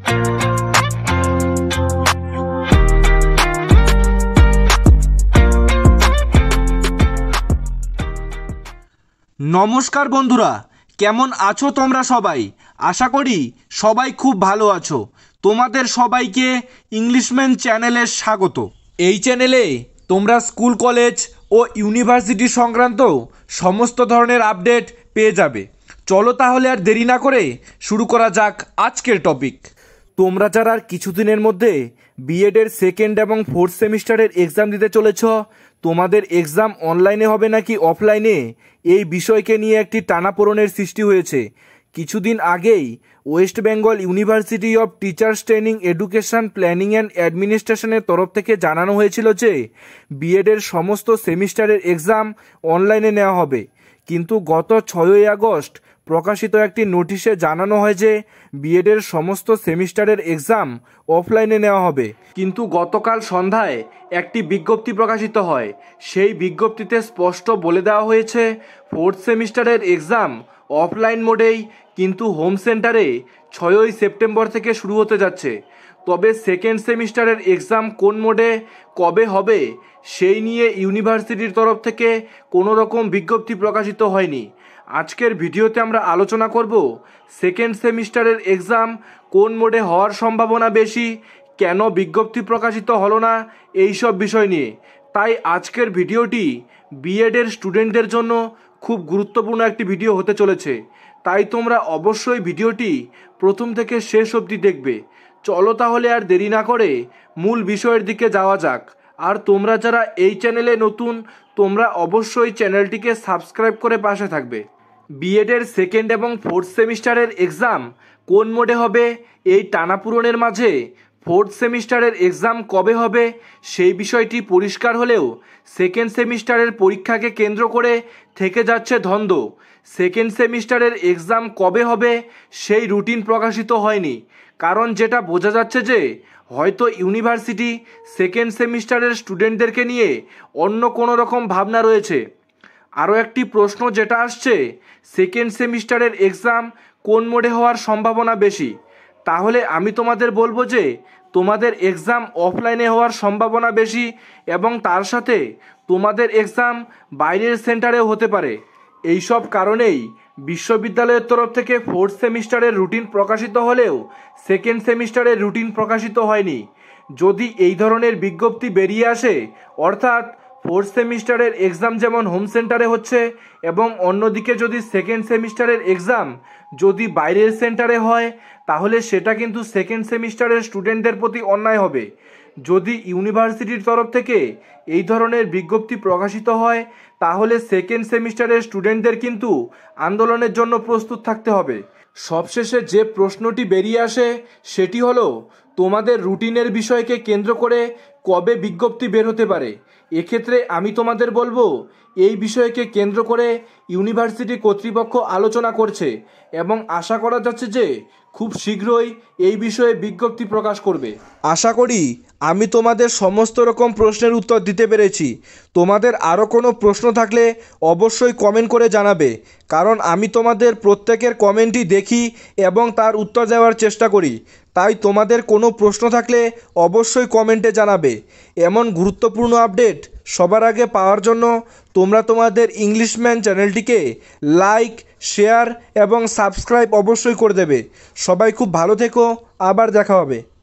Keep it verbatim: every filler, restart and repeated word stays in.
নমস্কার বন্ধুরা, কেমন আছো তোমরা সবাই? আশা করি সবাই খুব ভালো আছো। তোমাদের সবাইকে ইংলিশম্যান চ্যানেলে স্বাগত। এই চ্যানেলে তোমরা স্কুল, কলেজ ও ইউনিভার্সিটি সংক্রান্ত সমস্ত ধরনের আপডেট পেয়ে যাবে। চলো তাহলে আর দেরি না করে শুরু করা যাক আজকের টপিক। তোমরা যারা আর কিছুদিনের মধ্যে বিএডের সেকেন্ড এবং ফোর্থ সেমিস্টারের এক্সাম দিতে চলেছ, তোমাদের এক্সাম অনলাইনে হবে নাকি অফলাইনে, এই বিষয়কে নিয়ে একটি টানাপোড়েনের সৃষ্টি হয়েছে। কিছুদিন আগেই West Bengal University of Teachers Training Education Planning and অ্যাডমিনিস্ট্রেশনের তরফ থেকে জানানো হয়েছিল যে বিএডের সমস্ত সেমিস্টারের এক্সাম অনলাইনে নেওয়া হবে। কিন্তু গত ছয়ই আগস্ট প্রকাশিত একটি নোটিশে জানানো হয় যে বিএডের সমস্ত সেমিস্টারের এক্সাম অফলাইনে নেওয়া হবে। কিন্তু গতকাল সন্ধ্যায় একটি বিজ্ঞপ্তি প্রকাশিত হয়। সেই বিজ্ঞপ্তিতে স্পষ্ট বলে দেওয়া হয়েছে ফোর্থ সেমিস্টারের এক্সাম অফলাইন মোডেই, কিন্তু হোম সেন্টারে ছয়ই সেপ্টেম্বর থেকে শুরু হতে যাচ্ছে। তবে সেকেন্ড সেমিস্টারের এক্সাম কোন মোডে কবে হবে সেই নিয়ে ইউনিভার্সিটির তরফ থেকে কোনো রকম বিজ্ঞপ্তি প্রকাশিত হয়নি। আজকের ভিডিওতে আমরা আলোচনা করব সেকেন্ড সেমিস্টারের এক্সাম কোন মোডে হওয়ার সম্ভাবনা বেশি, কেন বিজ্ঞপ্তি প্রকাশিত হলো না, এই সব বিষয় নিয়ে। তাই আজকের ভিডিওটি বিএডের স্টুডেন্টদের জন্য খুব গুরুত্বপূর্ণ একটি ভিডিও হতে চলেছে। তাই তোমরা অবশ্যই ভিডিওটি প্রথম থেকে শেষ অবধি দেখবে। চলো তাহলে আর দেরি না করে মূল বিষয়ের দিকে যাওয়া যাক। আর তোমরা যারা এই চ্যানেলে নতুন, তোমরা অবশ্যই চ্যানেলটিকে সাবস্ক্রাইব করে পাশে থাকবে। বিএডের সেকেন্ড এবং ফোর্থ সেমিস্টারের এক্সাম কোন মোডে হবে, এই টানাপূরণের মাঝে ফোর্থ সেমিস্টারের এক্সাম কবে হবে সেই বিষয়টি পরিষ্কার হলেও সেকেন্ড সেমিস্টারের পরীক্ষাকে কেন্দ্র করে থেকে যাচ্ছে ধন্দ। সেকেন্ড সেমিস্টারের এক্সাম কবে হবে সেই রুটিন প্রকাশিত হয়নি। কারণ যেটা বোঝা যাচ্ছে যে হয়তো ইউনিভার্সিটি সেকেন্ড সেমিস্টারের স্টুডেন্টদেরকে নিয়ে অন্য কোনো রকম ভাবনা রয়েছে। আরও একটি প্রশ্ন যেটা আসছে, সেকেন্ড সেমিস্টারের এক্সাম কোন মোডে হওয়ার সম্ভাবনা বেশি? তাহলে আমি তোমাদের বলবো যে তোমাদের এক্সাম অফলাইনে হওয়ার সম্ভাবনা বেশি, এবং তার সাথে তোমাদের এক্সাম বাইরের সেন্টারেও হতে পারে। এই সব কারণেই বিশ্ববিদ্যালয়ের তরফ থেকে ফোর্থ সেমিস্টারের রুটিন প্রকাশিত হলেও সেকেন্ড সেমিস্টারের রুটিন প্রকাশিত হয়নি। যদি এই ধরনের বিজ্ঞপ্তি বেরিয়ে আসে, অর্থাৎ ফোর্থ সেমিস্টারের এক্সাম যেমন হোম সেন্টারে হচ্ছে এবং অন্যদিকে যদি সেকেন্ড সেমিস্টারের এক্সাম যদি বাইরের সেন্টারে হয়, তাহলে সেটা কিন্তু সেকেন্ড সেমিস্টারের স্টুডেন্টদের প্রতি অন্যায় হবে। যদি ইউনিভার্সিটির তরফ থেকে এই ধরনের বিজ্ঞপ্তি প্রকাশিত হয়, তাহলে সেকেন্ড সেমিস্টারের স্টুডেন্টদের কিন্তু আন্দোলনের জন্য প্রস্তুত থাকতে হবে। সবশেষে যে প্রশ্নটি বেরিয়ে আসে সেটি হলো, তোমাদের রুটিনের বিষয়কে কেন্দ্র করে কবে বিজ্ঞপ্তি বের হতে পারে? এক্ষেত্রে আমি তোমাদের বলবো, এই বিষয়কে কেন্দ্র করে ইউনিভার্সিটি কর্তৃপক্ষ আলোচনা করছে এবং আশা করা যাচ্ছে যে খুব শীঘ্রই এই বিষয়ে বিজ্ঞপ্তি প্রকাশ করবে। আশা করি আমি তোমাদের সমস্ত রকম প্রশ্নের উত্তর দিতে পেরেছি। তোমাদের আরও কোনো প্রশ্ন থাকলে অবশ্যই কমেন্ট করে জানাবে, কারণ আমি তোমাদের প্রত্যেকের কমেন্টই দেখি এবং তার উত্তর দেওয়ার চেষ্টা করি। তাই তোমাদের কোনো প্রশ্ন থাকলে অবশ্যই কমেন্টে জানাবে। এমন গুরুত্বপূর্ণ আপডেট সবার আগে পাওয়ার জন্য তোমরা তোমাদের ইংলিশম্যান চ্যানেলটিকে লাইক, শেয়ার এবং সাবস্ক্রাইব অবশ্যই করে দেবে। সবাই খুব ভালো থেকো, আবার দেখা হবে।